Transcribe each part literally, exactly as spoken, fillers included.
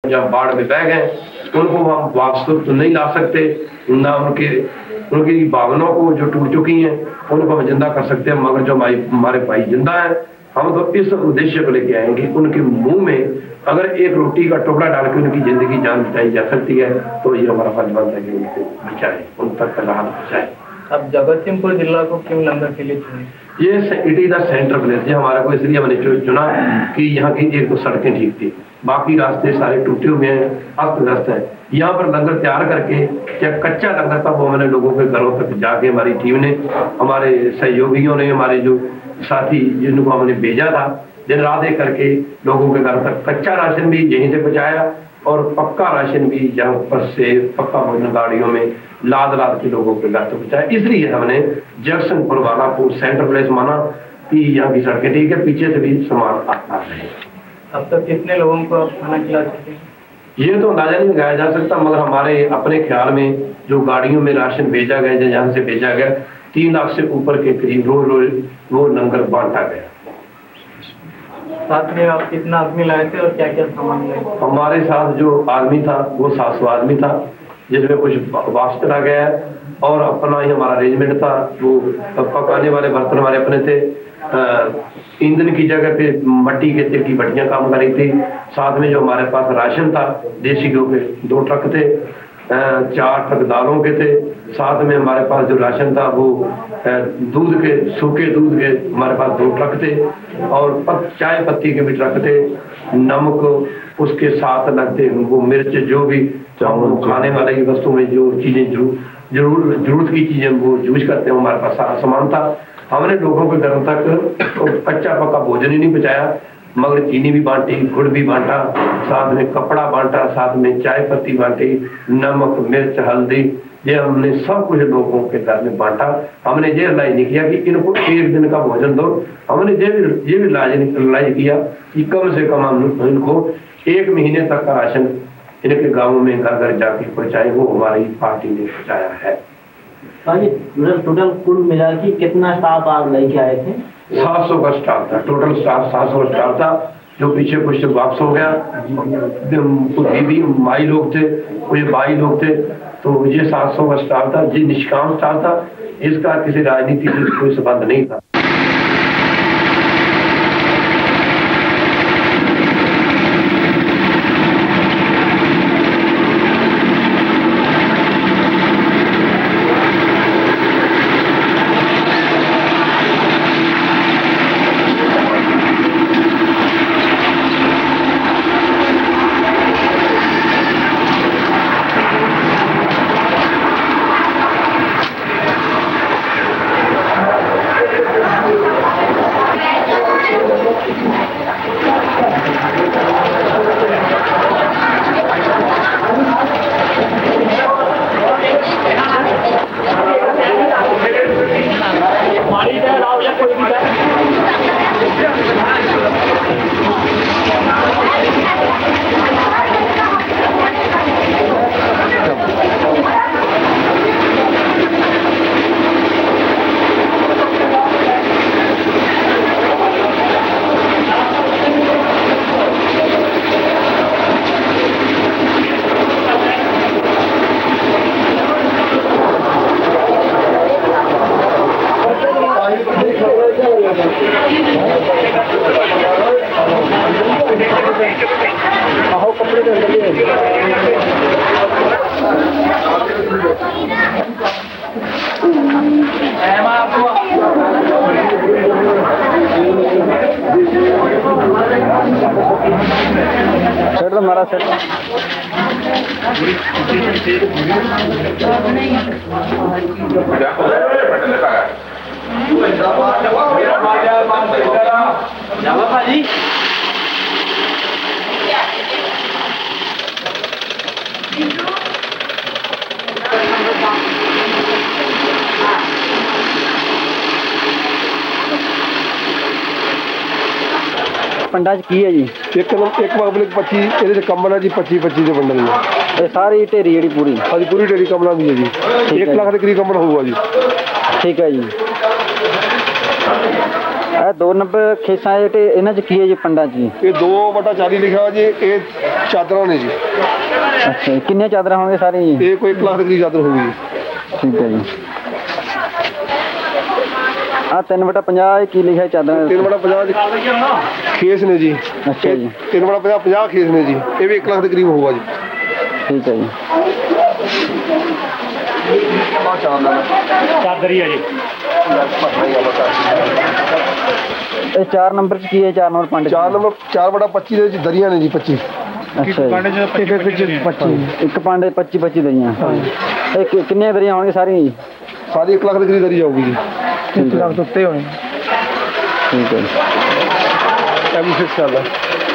जब बाढ़ में बह गए उनको हम वापस तो नहीं ला सकते, ना उनके उनकी भावनाओं को जो टूट चुकी हैं उनको हम जिंदा कर सकते हैं, मगर जो हमारी हमारे भाई जिंदा है हम तो इस उद्देश्य को लेके आएंगे उनके मुंह में अगर एक रोटी का टुकड़ा डाल के उनकी जिंदगी जान बचाई जा सकती है तो ये हमारा फर्ज बनता है कि उनको बचाए, उन तक राहत पहुंचाए। अब जगतसिंहपुर जिला को क्यों लंगर के लिए चुने? ये it is the centre place है हमारे को, इसलिए हमने चुना कि यहाँ की एक तो सड़कें ठीक थी, बाकी रास्ते सारे टूटे हुए हैं, अस्त व्यस्त है। यहाँ पर लंगर तैयार करके क्या कच्चा लंगर था वो मैंने लोगों के घरों तक जाके हमारी टीम ने, हमारे सहयोगियों ने, हमारे जो साथी जिनको हमने भेजा था दिन रात एक करके लोगों के घर तक कच्चा राशन भी यहीं से पहुंचाया और पक्का राशन भी यहाँ पर से पक्का भोजन गाड़ियों में लाद लाद के लोगों के घर तक पहुंचाया। इसलिए हमने जगतसिंहपुर वाला को सेंटर प्लेस माना कि यहाँ की सड़कें ठीक है, पीछे से भी सामान आता है। अब तक कितने लोगों को खाना खिला चुके हैं ये तो अंदाजा नहीं लगाया जा सकता, मगर हमारे अपने ख्याल में जो गाड़ियों में राशन भेजा गया जहाँ से भेजा गया तीन लाख से ऊपर के करीब रोज रोज वो लंगर बांटा गया। साथ में आप कितना आदमी लाए थे और क्या क्या सामान लाए? हमारे साथ जो आदमी था वो सात सौ आदमी था, जिसमें कुछ वापस करा गया है और अपना ही हमारा अरेंजमेंट था। वो पकाने वाले बर्तन हमारे अपने थे, ईंधन की जगह पे मट्टी के तेल की भट्टियां काम कर रही थी। साथ में जो हमारे पास राशन था देसी घी के दो ट्रक थे, चार ट्रक दालों के थे। साथ में हमारे पास जो राशन था वो दूध के सूखे दूध के हमारे पास दो ट्रक थे और पत, चाय पत्ती के भी ट्रक थे। नमक उसके साथ लगते वो मिर्च जो भी खाने वाले की वस्तु में जो चीजें जरूर जरूर जरूरत की चीजें वो यूज करते हैं हमारे पास सारा सामान था। हमने लोगों के घरों तक कच्चा पक्का भोजन ही नहीं पहुंचाया मगर चीनी भी बांटी, गुड़ भी बांटा, साथ में कपड़ा बांटा, साथ में चाय पत्ती बांटी, नमक मिर्च हल्दी, ये हमने सब कुछ लोगों के घर में बांटा। हमने ये रिलाइज नहीं किया कि इनको एक दिन का भोजन दो, हमने ये भी ये भी रिलाइज किया कि कम से कम हम इनको एक महीने तक का राशन इनके गाँव में घर घर जाके पहुँचाए, वो हमारी पार्टी ने पहुँचाया है। टोटल कुल मिला के कितना स्टाफ आप लेके आए थे? सात सौ का स्टाफ था, टोटल स्टाफ सात सौ स्टाफ था, जो पीछे कुछ वापस हो गया, कुछ दीदी माई लोग थे, कुछ भाई लोग थे, तो ये सात सौ का स्टाफ था। ये निष्काम स्टाफ था, इसका किसी राजनीति से कोई संबंध नहीं था। सेट तो हमारा सेट भाजी पंडाज की है जी एक एक पब्लिक पच्चीस ये कम्बल है जी पच्चीस पच्चीस के बंडल है सारी ढेरी जी पूरी हाँ जी पूरी ढेरी कम्बल भी है जी एक लाख के करीब कम्बल होगा जी। ठीक है जी। ਇਹ ਦੋ ਨੰਬਰ ਖੇਸਾਂ ਜਿਹੜੇ ਇਹਨਾਂ 'ਚ ਕੀ ਹੈ ਜੀ ਪਿੰਡਾਂ 'ਚ ਜੀ? ਇਹ ਦੋ ਬਟਾ ਚਾਲੀ ਲਿਖਿਆ ਹੋਇਆ ਜੀ, ਇਹ ਚਾਦਰਾਂ ਨੇ ਜੀ। ਅੱਛਾ ਜੀ, ਕਿੰਨੀਆਂ ਚਾਦਰਾਂ ਹੋਣਗੇ ਸਾਰੀਆਂ ਜੀ? ਇਹ ਕੋਈ ਇੱਕ ਲੱਖ ਦੀ ਚਾਦਰ ਹੋਊਗੀ ਜੀ। ਠੀਕ ਹੈ ਜੀ। ਆ ਤਿੰਨ ਬਟਾ ਪੰਜਾਹ ਕੀ ਲਿਖਿਆ ਚਾਦਰਾਂ? ਤਿੰਨ ਬਟਾ ਪੰਜਾਹ ਜੀ ਖੇਸ ਨੇ ਜੀ। ਅੱਛਾ ਜੀ। ਤਿੰਨ ਬਟਾ ਪੰਜਾਹ ਪੰਜਾਹ ਖੇਸ ਨੇ ਜੀ, ਇਹ ਵੀ ਇੱਕ ਲੱਖ ਦੇ ਕਰੀਬ ਹੋਊਗਾ ਜੀ। ਠੀਕ ਹੈ ਜੀ। ਚਾਦਰ ਹੀ ਹੈ ਜੀ। ਇਹ ਚਾਰ ਨੰਬਰ 'ਚ ਕੀ ਹੈ? ਚਾਰ ਨੰਬਰ ਪੰਜ ਚਾਰ ਨੰਬਰ ਚਾਰ ਬਟਾ ਪੱਚੀ ਦੇ ਵਿੱਚ ਦਰੀਆਂ ਨੇ ਜੀ ਪੱਚੀ। ਅੱਛਾ ਜੀ। ਇੱਕ ਪਾਂਡੇ ਪੱਚੀ ਪੱਚੀ ਦਰੀਆਂ। ਇਹ ਕਿ- ਕਿੰਨੀਆਂ ਦਰੀਆਂ ਹੋਣਗੀਆਂ ਸਾਰੀਆਂ ਜੀ? ਸਾਰੀ ਇੱਕ ਲੱਖ ਦੇ ਕਰੀਬ ਦਰੀ ਜਾਊਗੀ ਜੀ। ਇੱਕ ਲੱਖ ਤੋਂ ਉੱਤੇ ਹੋਣੀ। ਠੀਕ ਹੈ ਜੀ। ਐਮ ਫਿਕਸ ਕਰ ਲਾ।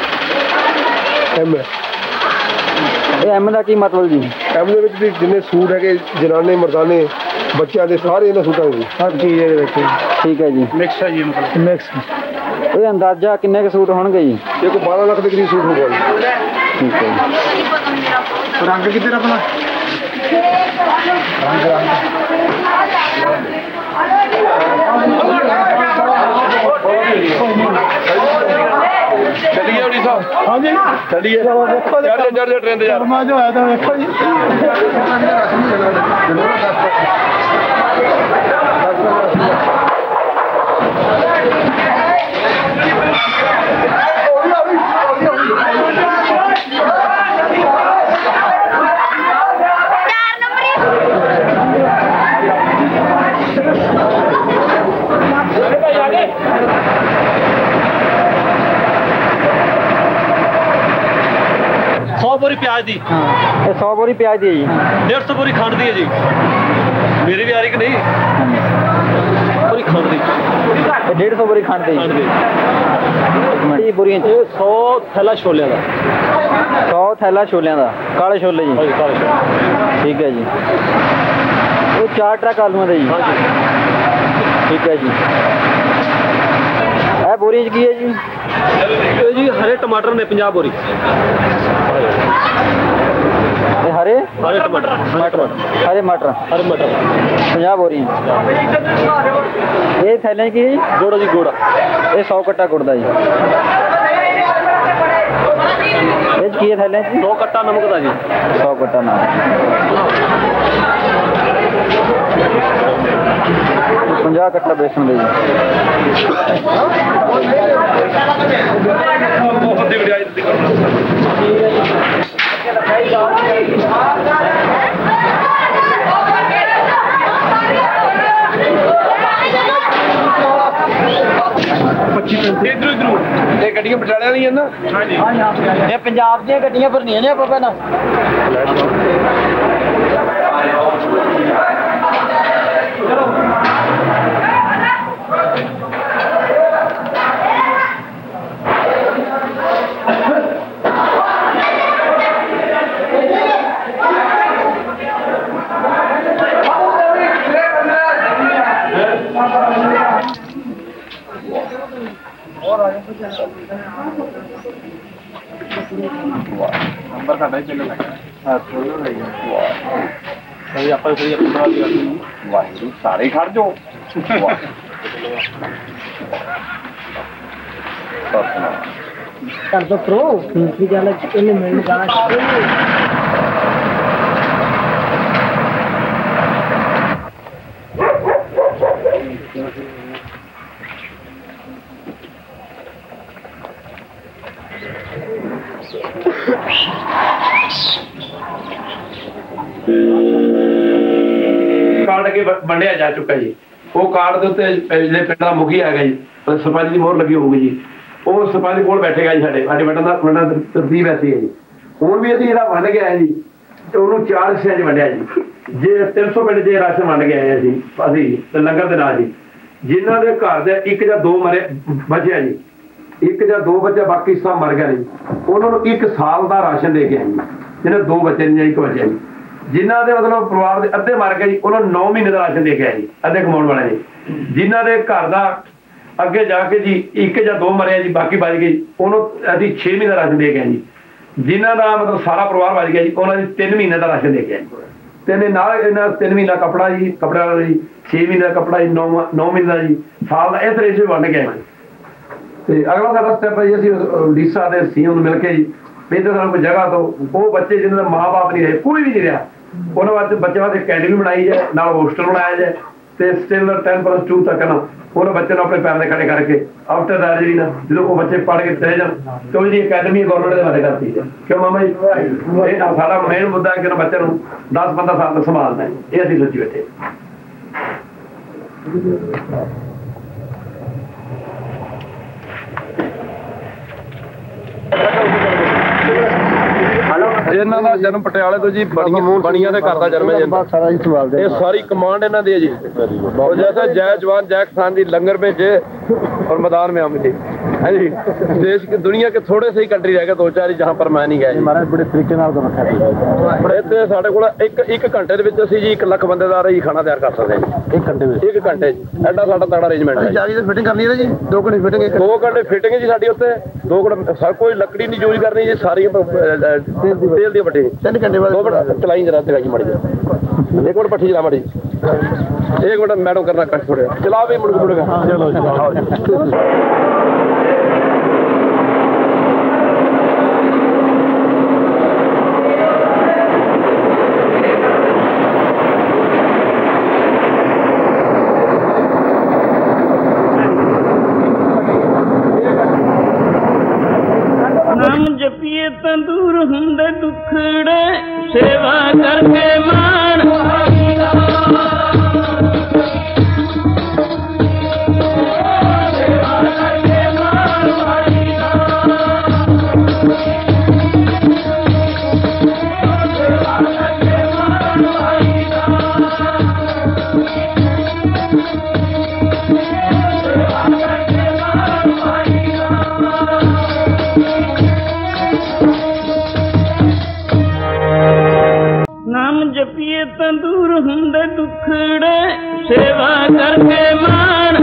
ਐਮ ਇਹ ਐਮ ਦਾ ਕੀ ਮਤਲਬ ਜੀ? ਐਮ ਦੇ ਵਿੱਚ ਵੀ ਜਿੰਨੇ ਸੂਟ ਹੈਗੇ ਜਨਾਨੇ ਮਰਦਾਨੇ ਬੱਚਿਆਂ ਦੇ ਸਾਰੇ ਇਹਨਾਂ ਸੂਟਾਂ ਦੇ ਹਰ ਚੀਜ਼ ਇਹਦੇ ਵਿੱਚ। ਠੀਕ ਹੈ ਜੀ। ਮਿਕਸ ਹੈ ਜੀ ਮਤਲਬ। ਮਿਕਸ। ਇਹ ਅੰਦਾਜ਼ਾ ਕਿੰਨੇ ਕੁ ਸੂਟ ਹੋਣਗੇ ਜੀ? ਇਹ ਕੋਈ ਬਾਰਾਂ ਲੱਖ ਦੇ ਕਰੀਬ ਸੂਟ ਹੋਊਗਾ ਜੀ। ਠੀਕ ਹੈ ਜੀ। ਰੰਗ ਕਿੱਧਰ ਆਪਣਾ? ਰੰਗ ਰੰਗ ਚੱਲੀਏ ਉੜੀ ਸਾਹਿਬ। ਹਾਂਜੀ ਚੱਲੀਏ। ਚੜ ਜਾ ਚੜ ਟ੍ਰੇਨ ਤੇ ਯਾਰ। ਮਾ ਜੋ ਆਇਆ ਤਾਂ ਵੇਖੋ ਜੀ। सौ बोरी प्याज दी। ਇਹ सौ ਬੋਰੀ ਪਿਆਜ਼ ਦੀ ਹੈ ਜੀ। डेढ़ सौ बोरी खंड दी है जी। मेरी भी आ रही कि नहीं? बोरी खंड दी। ਇਹ ਡੇਢ ਸੌ ਬੋਰੀ ਖੰਡ ਦੀ। खंड दी। ਇਹ ਬੋਰੀਆਂ 'ਚ ये सौ थैला छोले का। सौ ਥੈਲਾ ਛੋਲਿਆਂ ਦਾ। ਕਾਲੇ ਛੋਲੇ ਜੀ। हाँ जी काले छोले। ਠੀਕ ਹੈ ਜੀ। ਇਹ ਚਾਰ ਟਰੱਕ ਆਲੂਆਂ ਦੇ ਜੀ। हाँ जी। ਠੀਕ ਹੈ ਜੀ। ਇਹ ਬੋਰੀਆਂ 'ਚ ਕੀ ਹੈ ਜੀ? ये जी हरे टमाटर ने पंजाब बोरी। ਇਹ ਹਰੇ हरे टमाटर। हरे टमाटर। ਹਰੇ ਮਟਰ हरे मटर। ਪੰਜਾਹ ਬੋਰੀਆਂ। ਇਹ ਥੈਲੇ 'ਚ ਕੀ ਹੈ ਜੀ? गोड़ा जी गोड़ा। ਇਹ ਸੌ ਕੱਟਾ ਗੁੜ ਦਾ ਜੀ। ਇਹ 'ਚ ਕੀ ਹੈ ਥੈਲੇ 'ਚ? सौ कट्टा नमक का जी। ਸੌ ਕੱਟਾ ਨਾ। ਪੰਜਾਹ ਕੱਟਾ ਬੇਸਣ ਦੇ ਜੀ। ਬਹੁਤ ਦੀ ਵਡਿਆਈ ਦਿੱਤੀ ਕਰਨਾ। ਪੱਚੀ ਇਧਰ ਇਧਰ ਇਹ ਗੱਡੀਆਂ ਪਟਿਆਲੇ ਵਾਲੀਆਂ ਨਾ। ਹਾਂਜੀ ਇਹ ਪੰਜਾਬ ਦੀਆਂ ਗੱਡੀਆਂ ਭਰਨੀਆਂ ਨੇ ਆਪਾਂ ਪਹਿਲਾਂ। नंबर साढ़ा ही पहले लगा। हाँ थोड़ा रही है। वाह। अभी आप सही पंद्रह दिया। वाह सारे खड़ जो। कर दो प्रो दूसरी जाना चाहिए मैंने जाना चाहिए। ਕਾਰਡ ਅੱਗੇ ਵ- ਵੰਡਿਆ ਜਾ ਚੁੱਕਾ ਜੀ। ਉਹ ਕਾਰਡ ਦੇ ਉੱਤੇ ਜਿਹੜੇ ਪਿੰਡ ਦਾ ਮੁਖੀ ਹੈਗਾ ਜੀ, ਸਰਪੰਚ ਦੀ ਮੋਹਰ ਲੱਗੀ ਹੋਊਗੀ ਜੀ। ਉਹ ਸਰਪੰਚ ਕੋਲ ਬੈਠੇਗਾ ਜੀ। ਸਾਡੇ ਸਾਡੇ ਵੰਡਣ ਦਾ ਵੰਡਣ ਦੀ ਤਰਤੀਬ ਐਸੀ ਹੈ ਜੀ। ਹੁਣ ਵੀ ਅਸੀਂ ਜਿਹੜਾ ਵੰਡ ਗਿਆ ਹੈ ਜੀ, ਤੇ ਉਹਨੂੰ ਚਾਰ ਹਿੱਸਿਆਂ 'ਚ ਵੰਡਿਆ ਜੀ। ਜੇ ਤਿੰਨ ਸੌ ਪਿੰਡ ਜੇ ਰਾਸ਼ਨ ਵੰਡ ਗਏ ਆ ਜੀ ਅਸੀਂ ਤੇ ਲੰਗਰ ਦੇ ਨਾਲ ਜੀ। ਜਿਨ੍ਹਾਂ ਦੇ ਘਰ ਦੇ ਇੱਕ ਜਾਂ ਦੋ ਮਰੇ ਬਚਿਆ ਜੀ, ਇੱਕ ਜਾਂ ਦੋ ਬੱਚੇ ਬਾਕੀ ਸਭ ਮਰ ਗਏ ਜੀ, ਉਹਨਾਂ ਨੂੰ ਇੱਕ ਸਾਲ ਦਾ ਰਾਸ਼ਨ ਦੇ ਕੇ ਆਏ ਜੀ। ਜਿਹਨੇ ਦੋ ਬੱਚੇ ਨੇ ਜਾਂ ਇੱਕ ਬੱਚਾ ਜੀ। ਜਿਨ੍ਹਾਂ ਦੇ ਮਤਲਬ ਪਰਿਵਾਰ ਦੇ ਅੱਧੇ ਮਰ ਗਏ ਜੀ, ਉਹਨਾਂ ਨੂੰ ਨੌ ਮਹੀਨੇ ਦਾ ਰਾਸ਼ਨ ਦੇ ਕੇ ਆਏ ਜੀ, ਅੱਧੇ ਕਮਾਉਣ ਵਾਲੇ ਜੀ। ਜਿਨ੍ਹਾਂ ਦੇ ਘਰ ਦਾ ਅੱਗੇ ਜਾ ਕੇ ਜੀ ਇੱਕ ਜਾਂ ਦੋ ਮਰਿਆ ਜੀ, ਬਾਕੀ ਬਚ ਗਏ, ਉਹਨੂੰ ਅਸੀਂ ਛੇ ਮਹੀਨੇ ਦਾ ਰਾਸ਼ਨ ਦੇ ਕੇ ਆਏ ਜੀ। ਜਿਨ੍ਹਾਂ ਦਾ ਮਤਲਬ ਸਾਰਾ ਪਰਿਵਾਰ ਬਚ ਗਿਆ ਜੀ, ਉਹਨਾਂ ਦੀ ਤਿੰਨ ਮਹੀਨੇ ਦਾ ਰਾਸ਼ਨ ਦੇ ਕੇ ਆਏ। ਤੇ ਨੇ ਨਾਲ ਇਹਨਾਂ ਤਿੰਨ ਮਹੀਨਾ ਕੱਪੜਾ ਜੀ ਕੱਪੜਾ ਵਾਲਾ ਜੀ ਛੇ ਮਹੀਨੇ ਦਾ ਕੱਪੜਾ ਜੀ ਨੌ ਨੌ ਮਹੀਨੇ ਦਾ ਜੀ ਸਾਲ ਦਾ ਇਸ ਰੇਸ਼ੇ ਵੰਡ ਕੇ ਆਏ ਤੇ ਅਗਲਾ ਸਾਡਾ ਸਟੈਪ ਹੈ ਜੀ ਅਸੀਂ ਡੀਸਾ ਦੇ ਸੀਐਮ ਨੂੰ ਮਿਲ ਕੇ ਜੀ ਵੀ ਇੱਧਰ ਸਾਨੂੰ ਕੋਈ ਜਗ੍ਹਾ ਤੋਂ ਉਹ ਬੱਚੇ ਜਿਹਨਾਂ ਦਾ ਮਾਂ ਬਾਪ ਨਹੀਂ ਰਹੇ ਕੋਈ ਵੀ ਨਹੀਂ ਰਿਹਾ ਉਹਨਾਂ ਵਾਸਤੇ ਬੱਚੇ ਵਾਸਤੇ ਅਕੈਡਮੀ ਬਣਾਈ ਜਾਏ ਨਾਲ ਹੋਸਟਲ ਬਣਾਇਆ ਜਾਏ ਤੇ ਸਟਿਲ ਟੈਨ ਪਲੱਸ ਟੂ ਤੱਕ ਨਾ ਉਹਨਾਂ ਬੱਚੇ ਨੂੰ ਆਪਣੇ ਪੈਰ ਦੇ ਖੜੇ ਕਰਕੇ ਆਫਟਰ ਦੈਟ ਜਿਹੜੀ ਨਾ ਜਦੋਂ ਉਹ ਬੱਚੇ ਪੜ੍ਹ ਕੇ ਚਲੇ ਜਾਣ ਤੇ ਉਹ ਜਿਹੜੀ ਅਕੈਡਮੀ ਗਵਰਨਮੈਂਟ ਦੇ ਬਾਰੇ ਕਰਤੀ ਹੈ ਕਿਉਂ ਮਾਮਾ ਜੀ ਇਹ ਸਾਡਾ ਮੇਨ ਮੁੱਦਾ ਹੈ ਕਿ ਉਹਨਾਂ ਬੱਚੇ ਨੂੰ ਦਸ ਪੰਦਰਾਂ ਸਾਲ ਤੱਕ ਸੰਭਾਲਣਾ ਹੈ ਇਹ ਅਸੀਂ ਸੋਚੀ ਬੈਠੇ ਇਹਨਾਂ ਦਾ ਜਨਮ ਪਟਿਆਲੇ ਤੋਂ ਜੀ ਬਣੀਆਂ ਬਣੀਆਂ ਦੇ ਘਰ ਦਾ ਜਨਮ ਹੈ ਜੀ ਇਹ ਸਾਰੀ ਕਮਾਂਡ ਇਹਨਾਂ ਦੀ ਹੈ ਜੀ और जैसा जय जवान जय किसान जी लंगर में जे और मैदान में हम जी हाँ जी देश की दुनिया के थोड़े से ही कंट्री रह गए दो चार ही जहाँ पर मैं नहीं गया महाराज बड़े तरीके नाल ਇੱਥੇ ਸਾਡੇ ਕੋਲ ਇੱਕ ਇੱਕ ਘੰਟੇ ਦੇ ਵਿੱਚ ਅਸੀਂ ਜੀ ਇੱਕ ਲੱਖ ਬੰਦੇ ਦਾ ਰਹੀ ਖਾਣਾ ਤਿਆਰ ਕਰ ਸਕਦੇ ਹਾਂ ਇੱਕ ਘੰਟੇ ਵਿੱਚ ਇੱਕ ਘੰਟੇ ਚ ਐਡਾ ਸਾਡਾ ਤਗੜਾ ਅਰੇਂਜਮੈਂਟ ਹੈ ਜਾਰੀ ਤੇ ਫਿਟਿੰਗ ਕਰਨੀ ਹੈ ਜੀ ਦੋ ਘੰਟੇ ਫਿਟਿੰਗ ਦੋ ਘੰਟੇ ਫਿਟਿੰਗ ਜੀ ਸਾਡੀ ਉੱਤੇ ਦੋ ਘੰਟੇ ਸਰ ਕੋਈ ਲੱਕੜੀ ਨਹੀਂ ਯੂਜ਼ ਕਰਨੀ ਜੀ ਸਾਰੀ ਤੇਲ ਦੀ ਵੱਟੀ ਤਿੰਨ ਘੰਟੇ ਬਾਅਦ ਦੋ ਮਿੰਟ ਚਲਾਈ ਜਰਾ ਚਲਾਈ ਮਾੜੀ ਇੱਕ ਮਿੰਟ ਪੱਠੀ ਚਲਾ ਮਾੜੀ एक मिनट मैडम करना कट छोड़े चला भी मुड़ मुड़ेगा चलो चलो नाम जपिए तंदूर हुंदे दुखड़े सेवा करके मान तंदूर हुंदे दुखड़े सेवा करके मान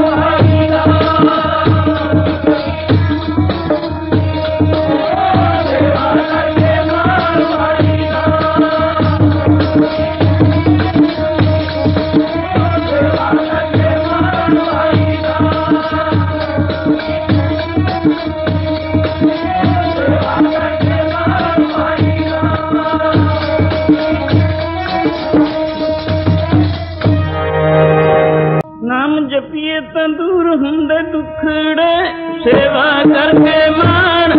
जपिए तंदूर हुंदे दुखड़े सेवा करके मान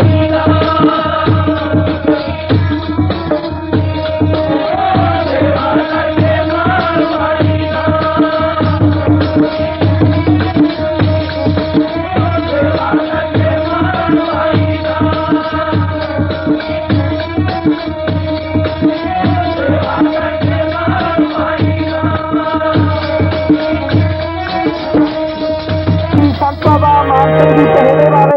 पहले वाले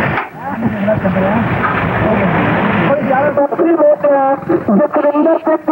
सुखविंदर